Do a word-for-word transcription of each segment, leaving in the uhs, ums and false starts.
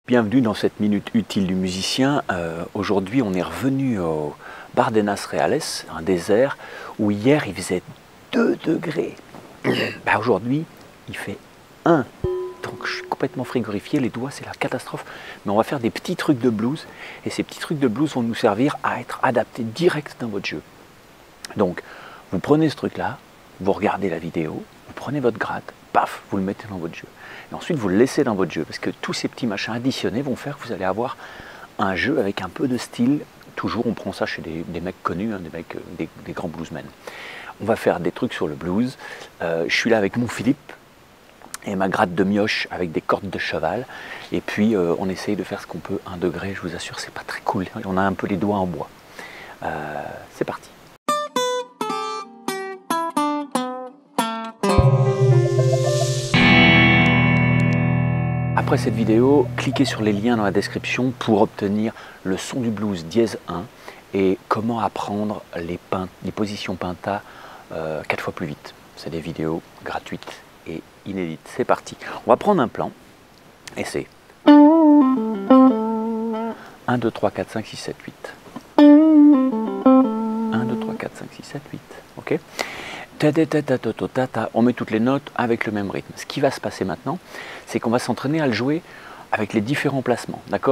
Bienvenue dans cette minute utile du musicien. Euh, Aujourd'hui, on est revenu au Bardenas Reales, un désert où hier il faisait deux degrés. Bah, aujourd'hui, il fait un. Donc je suis complètement frigorifié, les doigts c'est la catastrophe. Mais on va faire des petits trucs de blues et ces petits trucs de blues vont nous servir à être adaptés direct dans votre jeu. Donc vous prenez ce truc-là, vous regardez la vidéo, vous prenez votre gratte, paf, vous le mettez dans votre jeu. Et ensuite, vous le laissez dans votre jeu, parce que tous ces petits machins additionnés vont faire que vous allez avoir un jeu avec un peu de style. Toujours, on prend ça chez des, des mecs connus, hein, des, mecs, des, des grands bluesmen. On va faire des trucs sur le blues. Euh, je suis là avec mon Philippe et ma gratte de mioche avec des cordes de cheval. Et puis, euh, on essaye de faire ce qu'on peut, un degré, je vous assure, c'est pas très cool. On a un peu les doigts en bois. Euh, c'est parti. Après cette vidéo, cliquez sur les liens dans la description pour obtenir le son du blues dièse un et comment apprendre les, les positions penta euh, quatre fois plus vite. C'est des vidéos gratuites et inédites. C'est parti. On va prendre un plan et c'est un, deux, trois, quatre, cinq, six, sept, huit. un, deux, trois, quatre, cinq, six, sept, huit. Ok ? On met toutes les notes avec le même rythme. Ce qui va se passer maintenant, c'est qu'on va s'entraîner à le jouer avec les différents placements. D'accord ?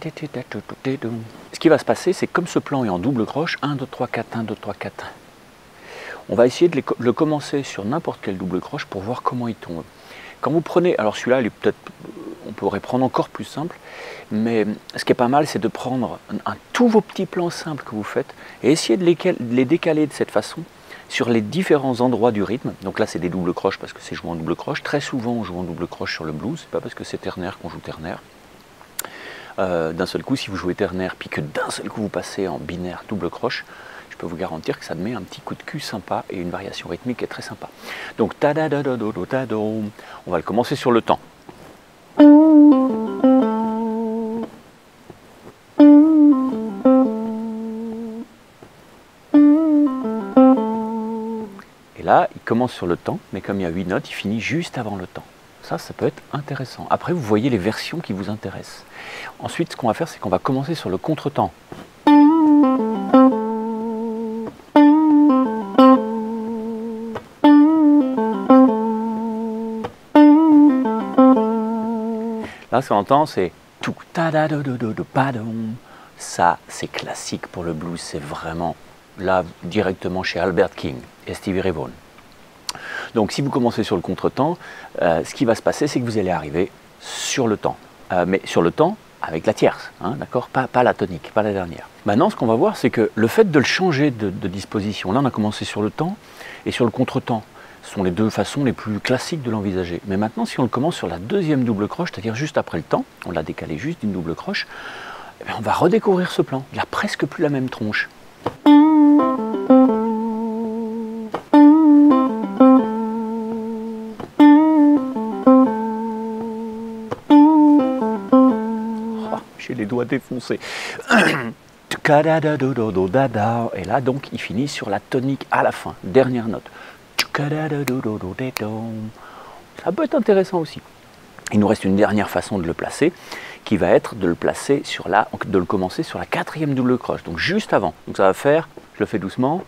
Ce qui va se passer, c'est comme ce plan est en double croche, un, deux, trois, quatre, un, deux, trois, quatre. On va essayer de le commencer sur n'importe quel double croche pour voir comment il tombe. Quand vous prenez, alors celui-là, il est peut-être, on pourrait prendre encore plus simple, mais ce qui est pas mal, c'est de prendre un, un, tous vos petits plans simples que vous faites et essayer de les, de les décaler de cette façon sur les différents endroits du rythme. Donc là, c'est des doubles croches parce que c'est joué en double croche. Très souvent, on joue en double croche sur le blues. C'est pas parce que c'est ternaire qu'on joue ternaire. Euh, d'un seul coup, si vous jouez ternaire, puis que d'un seul coup vous passez en binaire double croche, je peux vous garantir que ça met un petit coup de cul sympa et une variation rythmique qui est très sympa. Donc, on va le commencer sur le temps. Et là, il commence sur le temps, mais comme il y a huit notes, il finit juste avant le temps. Ça, ça peut être intéressant. Après, vous voyez les versions qui vous intéressent. Ensuite, ce qu'on va faire, c'est qu'on va commencer sur le contretemps. Là, ce qu'on entend, c'est tout. Ça, c'est classique pour le blues. C'est vraiment là, directement chez Albert King et Stevie Ray Vaughan. Donc si vous commencez sur le contretemps, euh, ce qui va se passer, c'est que vous allez arriver sur le temps. Euh, mais sur le temps avec la tierce, hein, d'accord, pas, pas la tonique, pas la dernière. Maintenant, ce qu'on va voir, c'est que le fait de le changer de, de disposition, là on a commencé sur le temps et sur le contretemps, ce sont les deux façons les plus classiques de l'envisager. Mais maintenant, si on le commence sur la deuxième double croche, c'est-à-dire juste après le temps, on l'a décalé juste d'une double croche, eh bien, on va redécouvrir ce plan. Il n'a presque plus la même tronche. J'ai les doigts défoncés. Et là, donc, il finit sur la tonique à la fin, dernière note. Ça peut être intéressant aussi. Il nous reste une dernière façon de le placer, qui va être de le placer sur la, de le commencer sur la quatrième double croche, donc juste avant. Donc ça va faire, je le fais doucement.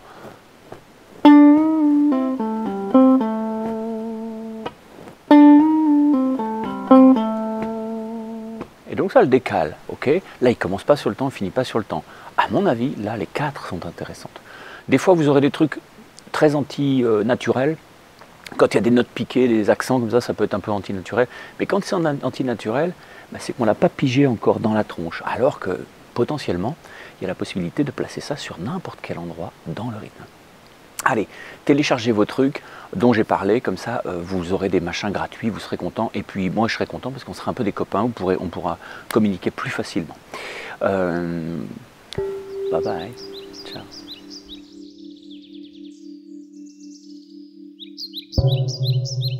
Et donc ça le décale, ok? Là, il commence pas sur le temps, il finit pas sur le temps. À mon avis, là, les quatre sont intéressantes. Des fois, vous aurez des trucs très anti-naturels. Quand il y a des notes piquées, des accents comme ça, ça peut être un peu anti-naturel. Mais quand c'est anti-naturel, bah, c'est qu'on ne l'a pas pigé encore dans la tronche. Alors que, potentiellement, il y a la possibilité de placer ça sur n'importe quel endroit dans le rythme. Allez, téléchargez vos trucs dont j'ai parlé, comme ça euh, vous aurez des machins gratuits, vous serez content. Et puis moi je serai content parce qu'on sera un peu des copains, vous pourrez, on pourra communiquer plus facilement. Euh, bye bye, ciao. Thank you.